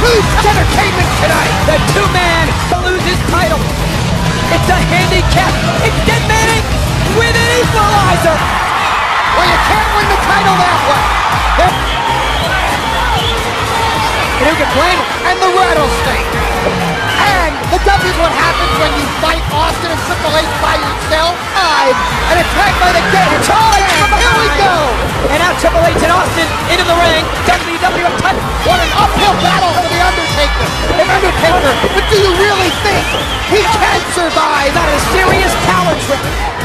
entertainment tonight. The two-man to lose his title. It's a handicap. It's Dead Manning with an equalizer. Well, you can't win the title that way. And who can blame him? And the rattlesnake. And the W is what happens when you fight Austin and Triple H by yourself. An attack by the Game. Charge from behind. Here we go. And now Triple H and Austin into the ring. WWF title. What an uphill battle for the Undertaker. The Undertaker, but do you really think he can survive? Not a serious power trip.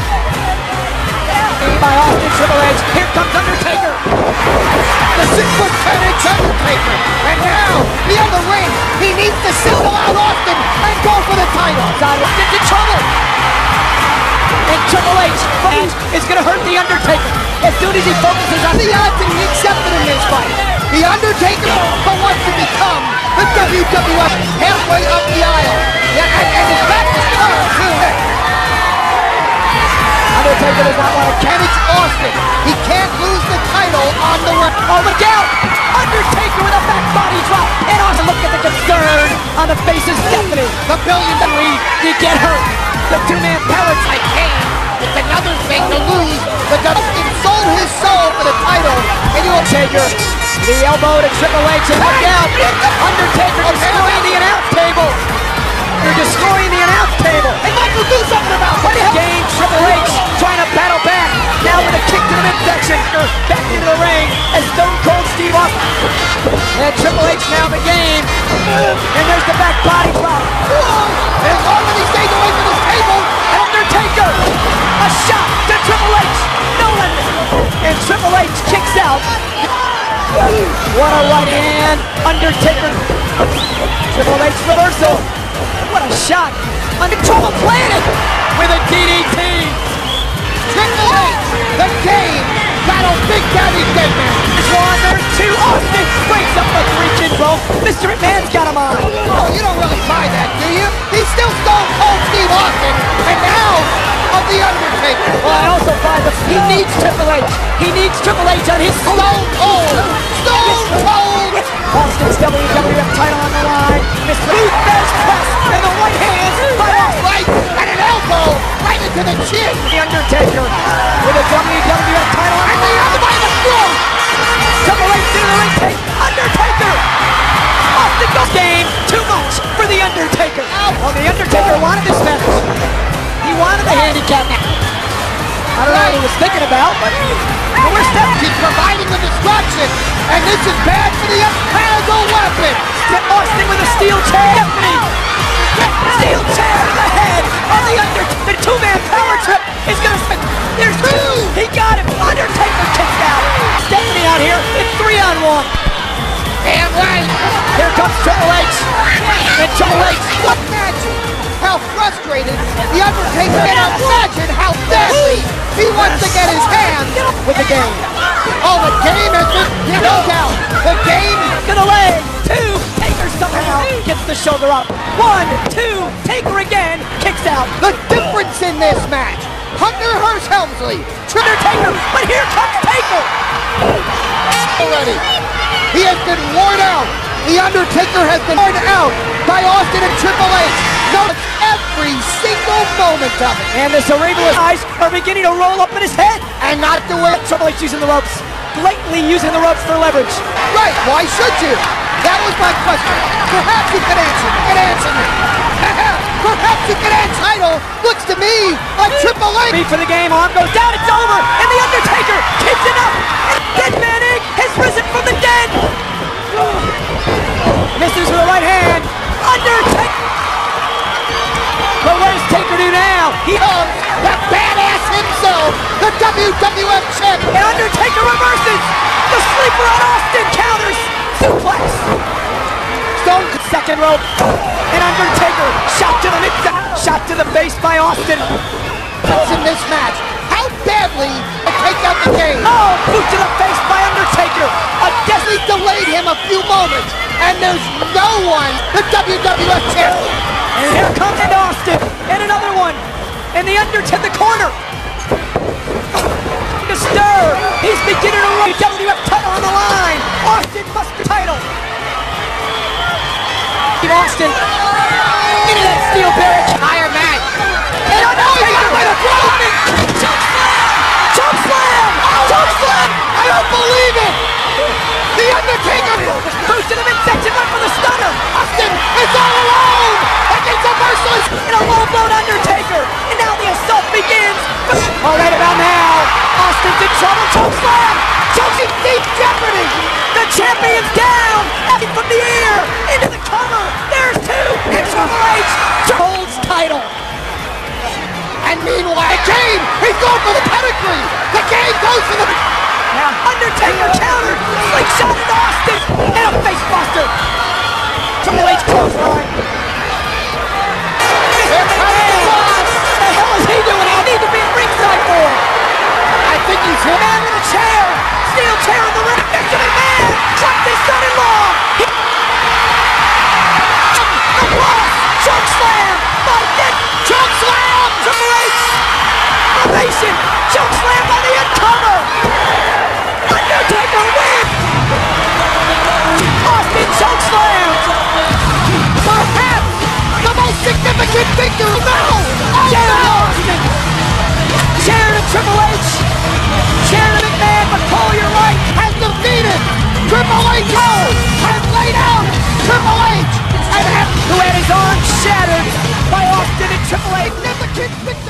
By Austin, Triple H. Here comes Undertaker. The 6'10" Undertaker. And now, the other ring. He needs to single out Austin and go for the title. Austin's in trouble. And Triple H is going to hurt the Undertaker as soon as he focuses on the odds that he accepted in this fight. The Undertaker wants to become the WWF halfway up the aisle. And his back is turned too. Undertaker does not want to catch. And it's Austin. He can't lose the title on the ring. Oh, look out! Undertaker with a back body drop. And Austin, look at the concern on the face of Stephanie. The billion lead. You get hurt. The two-man power like Kane. It's another thing to lose. The Dustin sold his soul for the title. And you will take her. The elbow to Triple H and look out. Undertaker destroying the announce table. You're destroying the announce table. Hey, Michael, do something about it. Game Triple H trying to battle back. Now with a kick to the midsection. Back into the ring as Stone Cold Steve Austin. And Triple H now in the game. And there's the back body drop. And as long as he stays away from this table, Undertaker. A shot to Triple H. Nolan. And Triple H kicks out. What a right hand. Undertaker. Triple H reversal. What a shot. Under trouble planet with a DDT. Triple H, the Game, battle Big Daddy Deadman. There's two. Austin breaks up the 3-kid roll. Mr. McMahon's got him on. Oh, you don't really buy that, do you? He's still Stone Cold Steve Austin, and now of the Undertaker. Well, I also buy he needs Triple H. He needs Triple H on his Stone Cold. Stone Cold. Austin's WWF title on the line. Mr. Booth's press and the right hand by Austin. Right, and an elbow right into the chin. The Undertaker with a WWF title on and the other by the throat. Triple H into the ring take. Undertaker. Austin goes game. Too much for the Undertaker. Well, the Undertaker wanted this match. He wanted the handicap match. I don't know what he was thinking about, but we're stepping. He's providing the destruction, and this is bad for the has a weapon. Austin with a steel chair. Steel chair to the head of the Undertaker. The two-man power trip is going to spin. There's two. He got him. Undertaker kicked out. Stephanie out here. It's 3-on-1. Damn right. Here comes Triple H. And Triple H. Imagine how frustrated the Undertaker can. Imagine how badly he wants to get his hands with the Game. Oh, the Game has been no doubt. The Game to the leg. Two. Taker somehow gets the shoulder up. 1, 2. Taker again. Kicks out. The difference in this match. Hunter Hearst Helmsley. Taker. But here comes Taker. Already. He has been worn out. The Undertaker has been worn out by Austin and Triple H. Notice every single moment of it. And the cerebral eyes are beginning to roll up in his head. And not the way Triple H using the ropes. Blatantly using the ropes for leverage. Right, why should you? That was my question. Perhaps you can answer me. Perhaps you can answer. Title looks to me like Triple H. Beat for the Game. Arm goes down. It's over. And the Undertaker keeps it up. And Dead Manning has risen from the dead. Misses with the right hand. Undertaker. But what does Taker do now? He comes the badass himself, the WWF champion. And Undertaker reverses. The sleeper on Austin counters. Suplex. Stone second rope. And Undertaker shot to the midsection. Shot to the face by Austin. What's in this match? How badly to take out the Game? Oh, boot to the face by Undertaker. A definitely delayed him a few moments. And there's no one, the WWF champion. And here comes Austin. And another one. And the Undertaker in the corner. To stir. He's beginning to run. WWF title on the line. Austin must be title. merciless. And a low-blown Undertaker. And now the assault begins. All right, about now, Austin's in trouble. Chokeslam. Chokes in deep jeopardy. The champion's down. Acting from the air. Into the cover. There's two. And Triple H holds title. And meanwhile, the game, he's going for the pedigree. The game goes for the... Now Undertaker countered. Slingshot into Austin. And a face buster. Triple H clothesline. Here comes the boss. What the hell is he doing? I need to be at ringside for. I think he's hit. Man with a chair. Steel chair in the ring. Victor McMahon. Trapped his son-in-law. The boss. Chokeslam. By Nick. Chokeslam. Triple H. Ovation. Chokeslam on the end cover. Undertaker wins. Austin chokeslam. Perhaps the most significant victory. No. Chair to Austin. Chair to Triple H. Chair to McMahon. But Cole, you're right. Has defeated Triple H. Has laid out Triple H. Who had his arm shattered by Austin and Triple H. Significant victory.